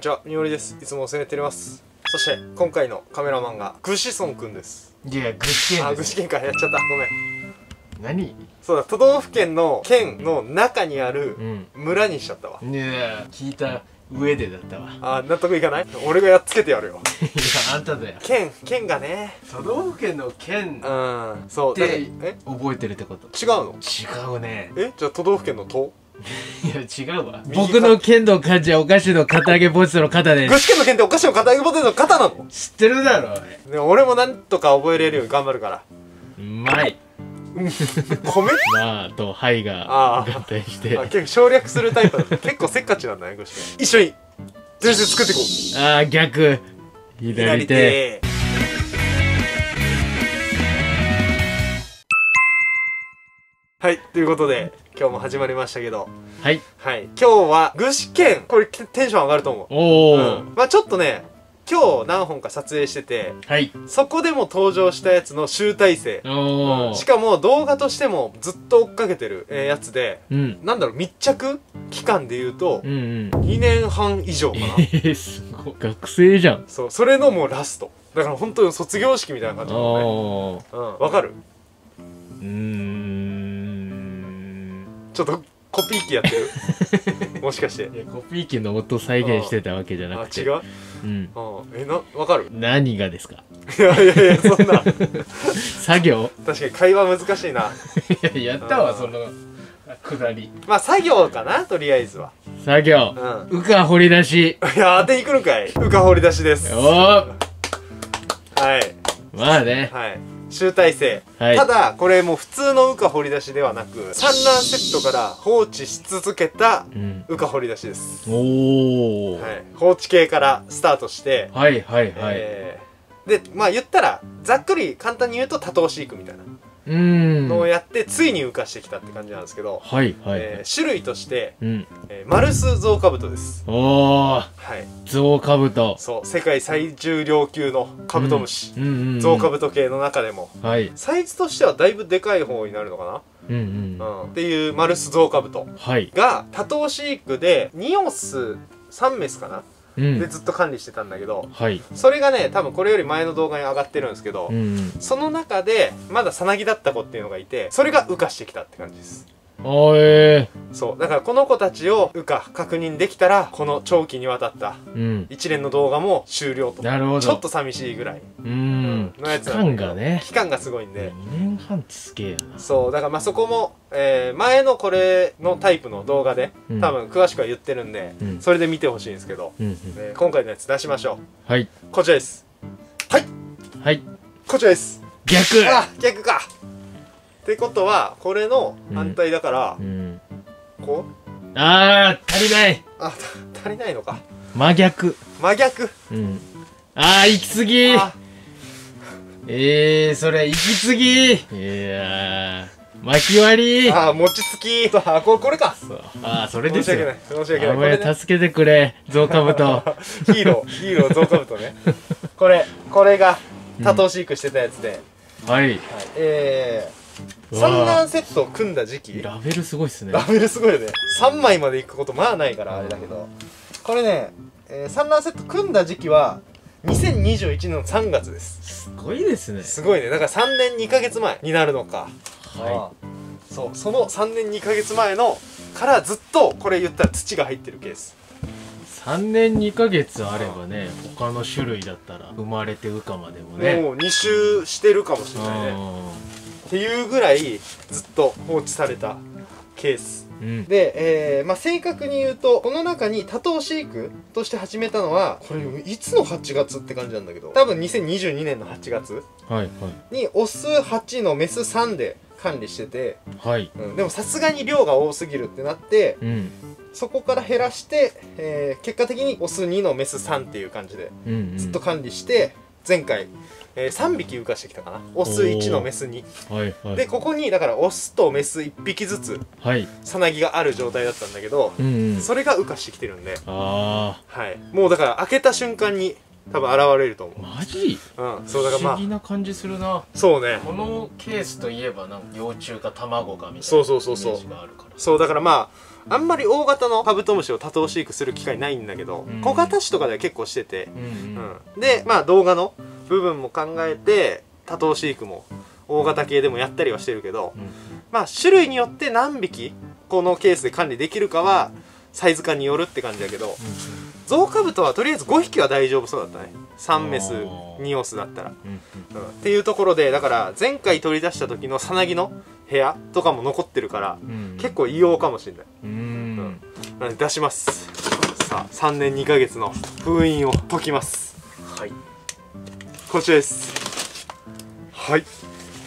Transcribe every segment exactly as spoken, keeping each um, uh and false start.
にちは、みおりです。いつもお世話になっております。そして今回のカメラマンがグシソンくんです。 いや、具志堅あ、 です。 具志堅か、やっちゃった、ごめん。 何？ そうだ、都道府県の県の中にあるうん村にしちゃったわ。 ねえ、聞いた上でだったわ。 あ、納得いかない？俺がやっつけてやるよ。 いや、あんただよ。 県、県がね。 都道府県の県うん、そう。だでえ覚えてるってこと？ 違うの？ 違うね。 えじゃあ都道府県の都？ いや、違うわ。 右か僕の剣の漢字はお菓子の片揚げポテトの肩で具志堅の県ってお菓子の片揚げポテトの肩なの？ 知ってるだろ、おい。 ね、俺もなんとか覚えれるように頑張るから。 うまい。 米？ まあとはいがああ合体してあ、結構省略するタイプだった。結構せっかちなんだね、具志堅。一緒に伝説作っていこう。 ああ、逆左手。 はい、ということで今日も始まりましたけど、 はいはい、今日は具志堅、これテンション上がると思う。 おお、 うん、まあちょっとね、今日何本か撮影してて、 はいそこでも登場したやつの集大成、 おお、 しかも動画としてもずっと追っかけてる、えーやつで、 うんなんだろう、密着期間で言うとうんうん、 にねんはん以上かな。 えー、すごい学生じゃん。 そう、それのもうラストだから本当に卒業式みたいな感じあなのね。 あ、 うん、わかる？ うーん、 ちょっとコピー機やってる？もしかして。 いやコピー機の音再現してたわけじゃなあ、 くて。 違う？ うん。 うん、え、な、わかる？ 何がですか？ いやいやいや、そんな作業？ 確かに会話難しいな。 いや、やったわ、 うんそのくだり。 まあ作業かな、とりあえずは。 作業。 うん。 うか掘り出し。 いや、当てに来るんかい。うか掘り出しです。 おはー、 い。 まあね。 はい。集大成。 はいただ、これもう普通のうか掘り出しではなく、産卵セットから放置し続けたうん。 うか掘り出しです。 おお。 はい。放置系からスタートして、 はいはいはい。 えー、で、まあ言ったら、ざっくり簡単に言うと多頭飼育みたいなうーん。 のをやって、ついに浮かしてきたって感じなんですけど、 はいはい。 えー種類として、 うん。 えーマルスゾウカブトです。 おー、 はい。 ゾウカブト。 そう、世界最重量級のカブトムシ。 うんうんうん。 ゾウカブト系の中でも、 はい。 サイズとしてはだいぶでかい方になるのかうんうん。 な、うん、っていうマルスゾウカブトはい。 が多頭飼育でにオスさんメスかな、 うん。 でずっと管理してたんだけど、 はい。 それがね、多分これより前の動画に上がってるんですけど、 うんうん。 その中でまださなぎだった子っていうのがいて、それが羽化してきたって感じです。 おー、えそうだからこの子たちを羽化確認できたら、この長期にわたったー。うん。 一連の動画も終了と。 なるほど。 ちょっと寂しいぐらい、 うーん。 のやつ期なんだけど間がね。 期間がすごいんで、 にねんはんってすげえよな。 そうだからまあそこも、えー前のこれのタイプの動画でうん多分詳しくは言ってるんで、 うんそれで見てほしいんですけど、 うんうん。 えー今回のやつ出しましょはい。 う。こちらです。はいはい。 こちらです。 逆。 あ、逆かってことはこれの反対だから、 うん。 こうあー、足りない。 あ、た足りないのか。 真逆。 真逆。 うん。あー、行き過ぎ。 あ、 えー、それ行き過ぎ。いやー、巻き割り。 あ、餅つき。あ、これこれか。 そう。あー、それですよ。 申し訳ない申し訳ない。 あ、もうこれね、 助けてくれ、ゾウカブト。 ヒーローヒーローゾウカブトね。これこれが多頭飼育してたやつで、 はい。 はい、えー、 うわー産卵セットを組んだ時期、 ラベルすごいっすね。 ラベルすごいよね。さんまいまでいくことまあないからあれだけど、これね、えー、産卵セット組んだ時期はにせんにじゅういちねんのさんがつです。 すごいですね。 すごいね。だからさんねんにかげつまえになるのか。 はああ、そうそのさんねんにかげつまえのからずっとこれ言ったら土が入ってるケース。 い。さんねんにかげつあればね、他の種類だったら生まれて羽化までもね。 もうに周してるかもしれないね。 あっていうぐらいずっと放置されたケースーうん。 で、えーまあ、正確に言うとこの中に多頭飼育として始めたのは、これいつのはちがつって感じなんだけど、多分にせんにじゅうにねんのはちがつはいにオスはちのメスさんで管理してて、 はい。はい。 うん、でもさすがに量が多すぎるってなって、 うん。 そこから減らして、えー結果的にオスにのメスさんっていう感じでうん、うん。 ずっと管理して、前回、えー、さんびき羽化してきたかな。オスいちのメスに。 はいはい。 でここにだからオスとメスいっぴきずつはい。 さなぎがある状態だったんだけど、 うんうん。 それが羽化してきてるんで、 あはい、もうだから開けた瞬間に多分現れると思う。 マジ？ うんそうだからまあ不思議な感じするな。 そうねこのケースといえばなんか幼虫か卵かみたいなそうそうそうそうイメージがあるから。 そうだからまああんまり大型のカブトムシを多頭飼育する機会ないんだけど、 うん小型種とかでは結構してて、 うんうんうんでまあ動画の部分も考えて多頭飼育も大型系でもやったりはしてるけど、 うんまあ種類によって何匹このケースで管理できるかはサイズ感によるって感じだけど、ゾウカブトはとりあえずごひきは大丈夫そうだったね。さんメスにオスだったら、 うんうんっていうところでだから前回取り出した時のさなぎの部屋とかも残ってるから、 うん結構異様かもしれない。 うんうんなので出します。さあさんねんにかげつの封印を解きます。 はい。 こちらです。はい。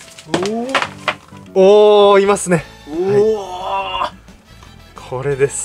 おおいますね。 おお、 これです。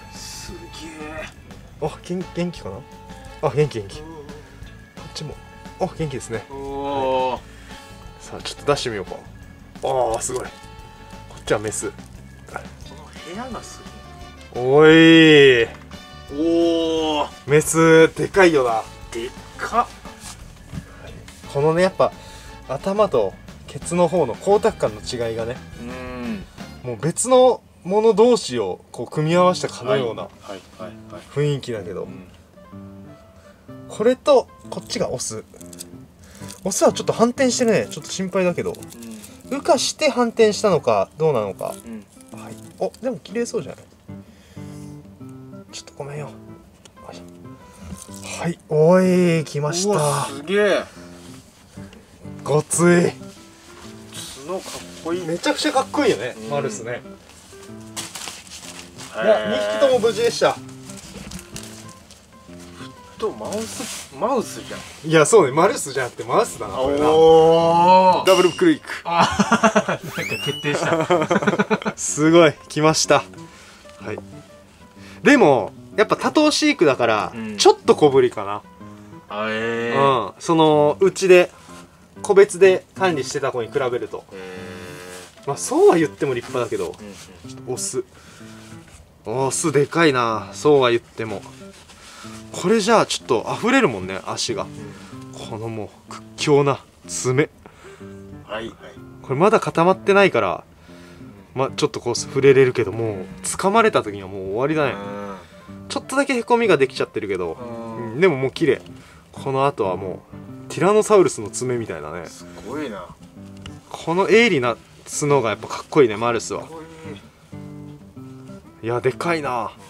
すげえ。 あ元元気かな。あ元気元気。こっちもあ元気ですね。 おお、 さあちょっと出してみようか。ああすごい。こっちはメス。 この部屋がすおいごい。おお、 メスでかいよな。 でっか。 このねやっぱ頭とケツの方の光沢感の違いがね、 うん。 もう別のもの同士をこう組み合わせたかのようなはいはいはい。 雰囲気だけど、 うんこれとこっちがオス。オスはちょっと反転してね、ちょっと心配だけど、羽化して反転したのかどうなのか。 うん。 はい。おでも綺麗そうじゃない。ちょっとごめんよ。はい、おい来ましうわた。 すげえ。 ごつい。 角かっこいい。 めちゃくちゃかっこいいよね、 うんマルスね。 いいやにひきとも無事でした。 とマウスマウスじゃん。 いやそうね、マルスじゃなくてマウスだなこれな。 おお。 ダブルクリック。 あなんか決定した。 すごい来ました。はい。でもやっぱ多頭飼育だから、 うんちょっと小ぶりかな。 あえうー。 ん。そのうちで個別で管理してた子に比べると、 えまあそうは言っても立派だけど、 ー。うんオスオスでかいな。そうは言ってもこれじゃあちょっと溢れるもんね足が。このもう屈強な爪。 はいはい。 これまだ固まってないからまあちょっとこう触れれるけども、掴まれた時にはもう終わりだね。ちょっとだけへこみができちゃってるけど、うん、でももう綺麗。この後はもうティラノサウルスの爪みたいだね。 すごいな。 この鋭利な角がやっぱかっこいいねマルスは。いやでかいな。はい、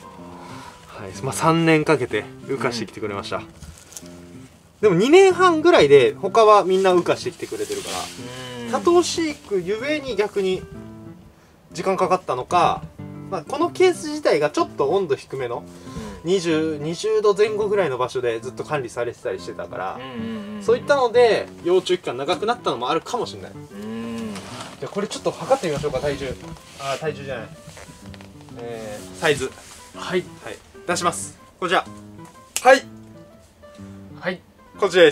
まあさんねんかけて羽化してきてくれました。うん、でもにねんはんぐらいで他はみんな羽化してきてくれてるから多頭飼育ゆえに逆に時間かかったのか、まあ、このケース自体がちょっと温度低めのにじゅう、にじゅうどぜん後ぐらいの場所でずっと管理されてたりしてたから、そういったので幼虫期間長くなったのもあるかもしれない。じゃあこれちょっと測ってみましょうか。体重あ体重じゃない、えー、サイズ。はい、はい、出します。こちら。はいはい。 こちらです。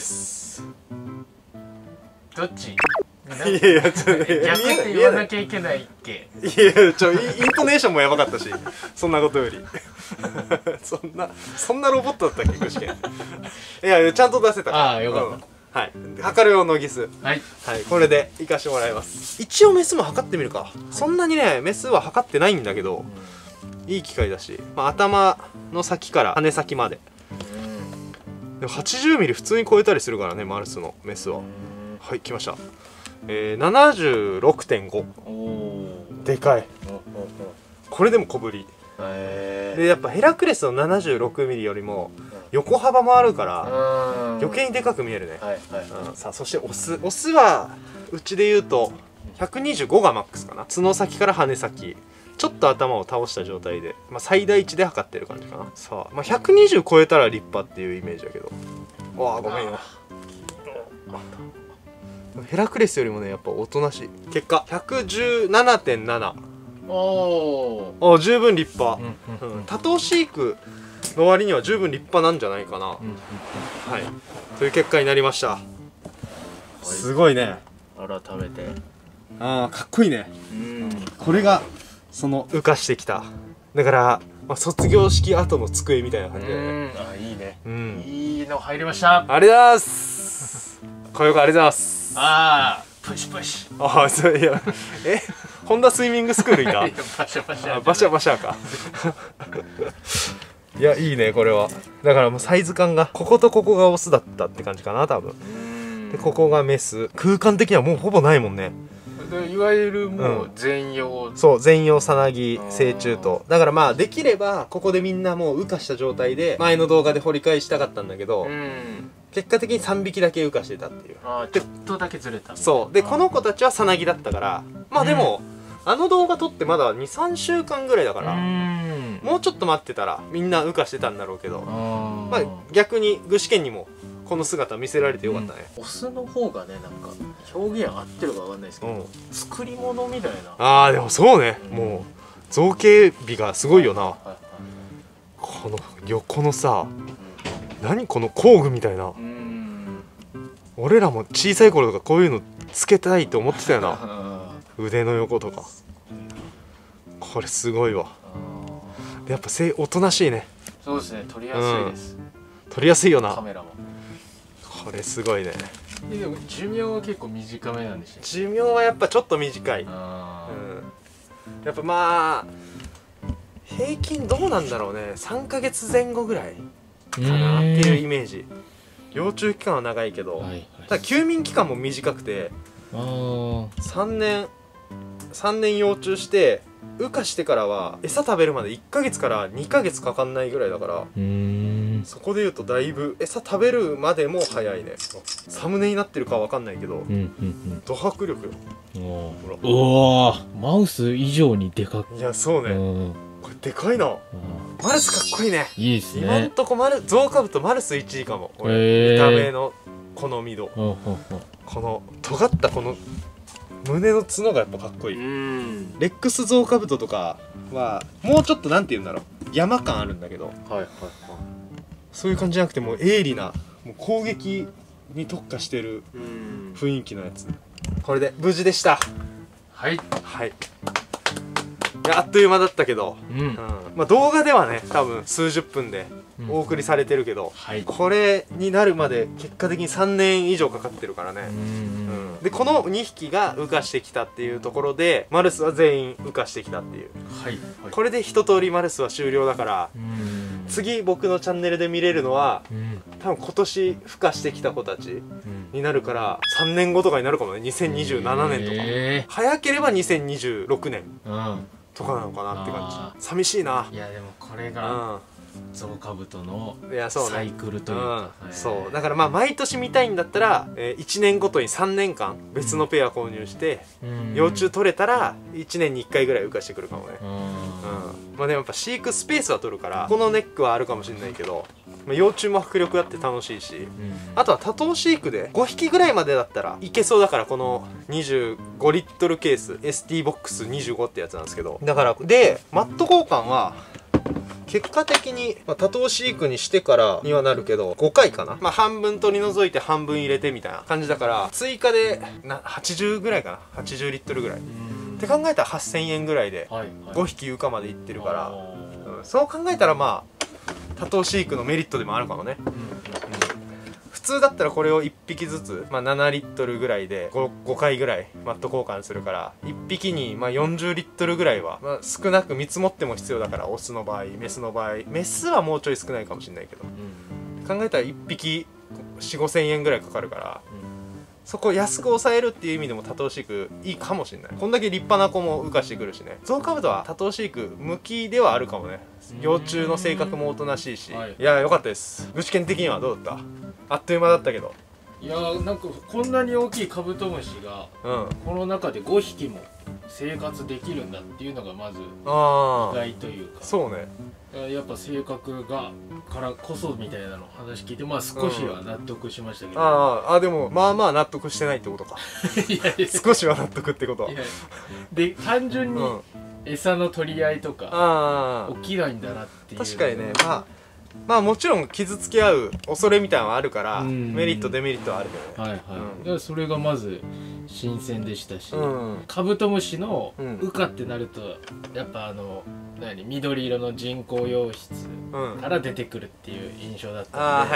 どっち？ いやいやちょっとね逆って言わなきゃいけないっけ。 いやちょイントネーションもやばかったしそんなことよりそんなそんなロボットだったっけ具志堅。いやちゃんと出せたから。 ああよかった、うん、 はい、測る用のギス。 はい、 はい、これでいかしてもらいます。一応メスも測ってみるか、はい、そんなにねメスは測ってないんだけど、うん、いい機械だし、まあ、頭の先から羽先まで、うん、でも はちじゅうミリ 普通に超えたりするからねマルスのメスは。はい来ました。えー、ななじゅうろくてんご。でかい。これでも小ぶりでやっぱヘラクレスの ななじゅうろくミリ よりも横幅もあるから余計にでかく見えるね。さあそしてオスオスはうちで言うとひゃくにじゅうごがマックスかな。角先から羽先ちょっと頭を倒した状態で、まあ、最大値で測ってる感じかな。さあ、まあ、ひゃくにじゅう超えたら立派っていうイメージだけど。わあごめんよ。ヘラクレスよりもねやっぱおとなしい。結果 ひゃくじゅうななてんなな。 おお十分立派。多頭飼育の割には十分立派なんじゃないかな。はいという結果になりました。すごいね。 改めてああかっこいいね。うんこれがその羽化してきただから、まあ、卒業式後の机みたいな感じだよね。 あいいね。 うんいいいの入りました。 ありがとうございます。小横ありがとうございます。 ああプシプシ。 ああそういやえホンダスイミングスクールいたバシャバシャバシャバシャかいやいいねこれは。だからもうサイズ感がこことここがオスだったって感じかな多分。でここがメス。空間的にはもうほぼないもんね。 でいわゆるもう全容、うん、 そう全容さなぎ成虫と。だからまあできればここでみんなもう羽化した状態で前の動画で掘り返したかったんだけど、うん、結果的にさんびきだけ羽化してたっていう。 あちょっとだけずれた。 そうでこの子たちはさなぎだったからまあでも、うん、あの動画撮ってまだにさんしゅうかんぐらいだから、うん、もうちょっと待ってたらみんな羽化してたんだろうけど、まあ逆に具志堅にもこの姿見せられてよかったね、 うん、オスの方がねなんか表現合ってるかわかんないですけど、うん、作り物みたいな。 ああでもそうね、うん、もう造形美がすごいよな、はいはいはい、この横のさ、うん、何この工具みたいな、うん、俺らも小さい頃とかこういうのつけたいと思ってたよな腕の横とか。これすごいわ。でやっぱせおとなしいね。 そうですね撮りやすいです、 うん、撮りやすいよなカメラも。これすごいね。 でも寿命は結構短めなんでしたっけ？ 寿命はやっぱちょっと短い。うん、やっぱまあ平均どうなんだろうね。さんかげつぜん後ぐらいかなっていうイメージ。幼虫期間は長いけど、はいはい、ただ休眠期間も短くてさんねんさんねん幼虫して羽化してからは餌食べるまでいっかげつからにかげつかかんないぐらいだから、そこでいうとだいぶ餌食べるまでも早いね。サムネになってるかわかんないけど、ド迫力よ。 おおマウス以上にでかく。 いやそうね、これでかいな。マルスかっこいいね。 いいですね。 今んとこマルゾウカブトマルスいちいかも。これ見た目の好み度、この尖ったこの胸の角がやっぱかっこいい。レックスゾウカブトとかはもうちょっとなんて言うんだろう、山感あるんだけど、はいはいはい、そういう感じじゃなくてもう鋭利なもう攻撃に特化してる雰囲気のやつ。これで無事でした。 はいはい。いやあっという間だったけど、うん、うん、まあ動画ではね多分数十分でお送りされてるけど、うん、はい、これになるまで結果的にさんねん以上かかってるからね。うん、でこのにひきが羽化してきたっていうところでマルスは全員羽化してきたっていう、はいはい、これで一通りマルスは終了だから、次僕のチャンネルで見れるのは、うん、多分今年孵化してきた子たちになるから、さんねんごとかになるかもね。にせんにじゅうななねんとか、えー、早ければにせんにじゅうろくねん、うんとかなのかなって感じ。寂しいな。 いやでもこれがゾウカブトのサイクルというか、 そうだからまあ毎年見たいんだったら、えー、いちねんごとにさんねんかん別のペア購入して、うん、幼虫取れたらいちねんにいっかいぐらい羽化してくるかもね。うん、うん、まあでもやっぱ飼育スペースは取るからこのネックはあるかもしれないけど、まあ、幼虫も迫力あって楽しいし、うん、あとは多頭飼育でごひきぐらいまでだったらいけそうだから、このにじゅうごリットルケース エスティー ボックスにじゅうごってやつなんですけど、だからでマット交換は結果的に、まあ、多頭飼育にしてからにはなるけどごかいかな、まあ、半分取り除いて半分入れてみたいな感じだから、追加でなはちじゅうぐらいかな、はちじゅうリットルぐらいって考えたらはっせんえんぐらいでごひき羽化までいってるから、うん、そう考えたらまあ多頭飼育のメリットでもあるかもね。うん、うん、普通だったらこれをいっぴきずつ、まあ、ななリットルぐらいで 5, ごかいぐらいマット交換するから、いっぴきにまあよんじゅうリットルぐらいは、まあ、少なく見積もっても必要だから、オスの場合メスの場合メスはもうちょい少ないかもしれないけど、うん、考えたらいっぴきよん、ごせんえんぐらいかかるから、うん、そこを安く抑えるっていう意味でも多頭飼育いいかもしれない。こんだけ立派な子も羽化してくるしね。ゾウカブトは多頭飼育向きではあるかもね。幼虫の性格もおとなしいし、はい、いや良かったです。具志堅的にはどうだった？あっという間だったけど。 いやーなんかこんなに大きいカブトムシが、うん、この中でごひきも生活できるんだっていうのがまず意外というか。 そうね。 やっぱ性格がからこそみたいなの話聞いて、まあ少しは納得しましたけど、 うん、ああでもまあまあ納得してないってことか。いやいや少しは納得ってこと。いやで単純に餌の取り合いとか起きないんだなっていう。 確かにね、まあまあもちろん傷つけ合う恐れみたいなのはあるから、メリットデメリットはあるけどね。はいはい、 うん、だからそれがまず新鮮でしたし、うん、カブトムシの羽化ってなると、やっぱあの何緑色の人工洋室から出てくるっていう印象だったので、うん、あ、はいはい、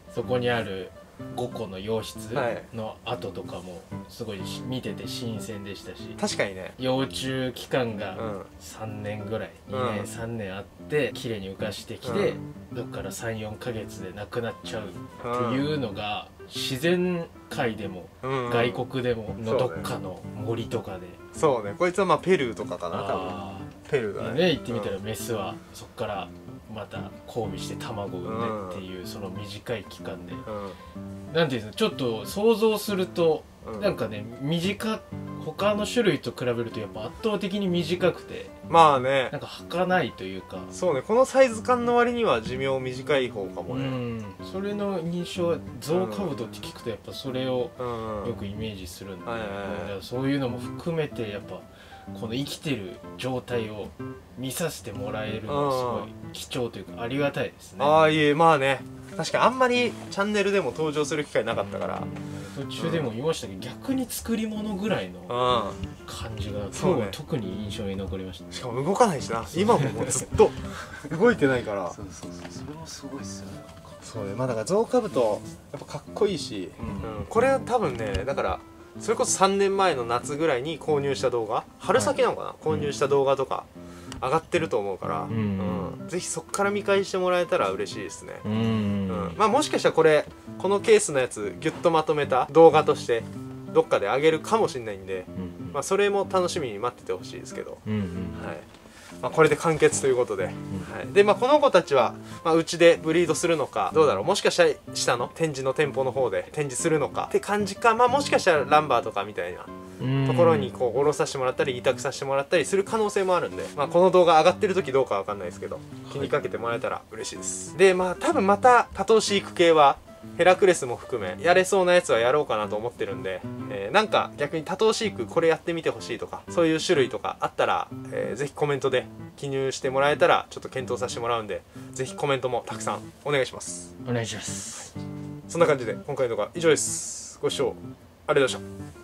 そこにあるごこの洋室の跡とかもすごい見てて新鮮でしたし、 確かにね、 幼虫期間がさんねんぐらい、にねんさんねんあって綺麗に浮かしてきて、どっからさんよんかげつでなくなっちゃうっていうのが自然界でも外国でものどっかの森とかで、 そうね、こいつはまあペルーとかかな、多分ペルーだね。 行ってみたらメスはそっからまた交尾して卵を産んでっていう、その短い期間で、なんていうんですか、ちょっと想像するとなんかね、短他の種類と比べるとやっぱ圧倒的に短くて、 まあね、 なんか儚いというか、 そうね、このサイズ感の割には寿命短い方かもね。うん、 それの印象はゾウカブトって聞くとやっぱそれをよくイメージするんで、そういうのも含めてやっぱこの生きてる状態を見させてもらえるのはすごい貴重というかありがたいですね。 ああ、いえ、まあね、確かにあんまりチャンネルでも登場する機会なかったから、 途中でも言いましたけど、逆に作り物ぐらいの感じが今日は特に印象に残りましたね。 しかも動かないしな、今ももうずっと動いてないから。 そうそうそう、それもすごいっすよね。 そうね、まあだからゾウカブトやっぱかっこいいし、うん、これは多分ね、だからそれこそさんねんまえの夏ぐらいに購入した動画、春先なのかな、はい、購入した動画とか上がってると思うから、うんうん、ぜひそこから見返してもらえたら嬉しいですね。うん、うん、まあもしかしたらこれこのケースのやつギュッとまとめた動画としてどっかで上げるかもしれないんで、うん、まあそれも楽しみに待っててほしいですけど、うんうん、はい、まあ、これで完結ということで、はい、でまあこの子たちは、まあ、うちでブリードするのかどうだろう、もしかしたら下の展示の店舗の方で展示するのかって感じか、まあもしかしたらランバーとかみたいなところにこう下ろさせてもらったり委託させてもらったりする可能性もあるんで、まあ、この動画上がってる時どうかわかんないですけど気にかけてもらえたら嬉しいです。でまあ多分また多頭飼育系はヘラクレスも含めやれそうなやつはやろうかなと思ってるんで、えー、なんか逆に多頭飼育これやってみてほしいとかそういう種類とかあったら、えー、ぜひコメントで記入してもらえたらちょっと検討させてもらうんで、ぜひコメントもたくさんお願いします。 お願いします、 はい、そんな感じで今回の動画以上です。ご視聴ありがとうございました。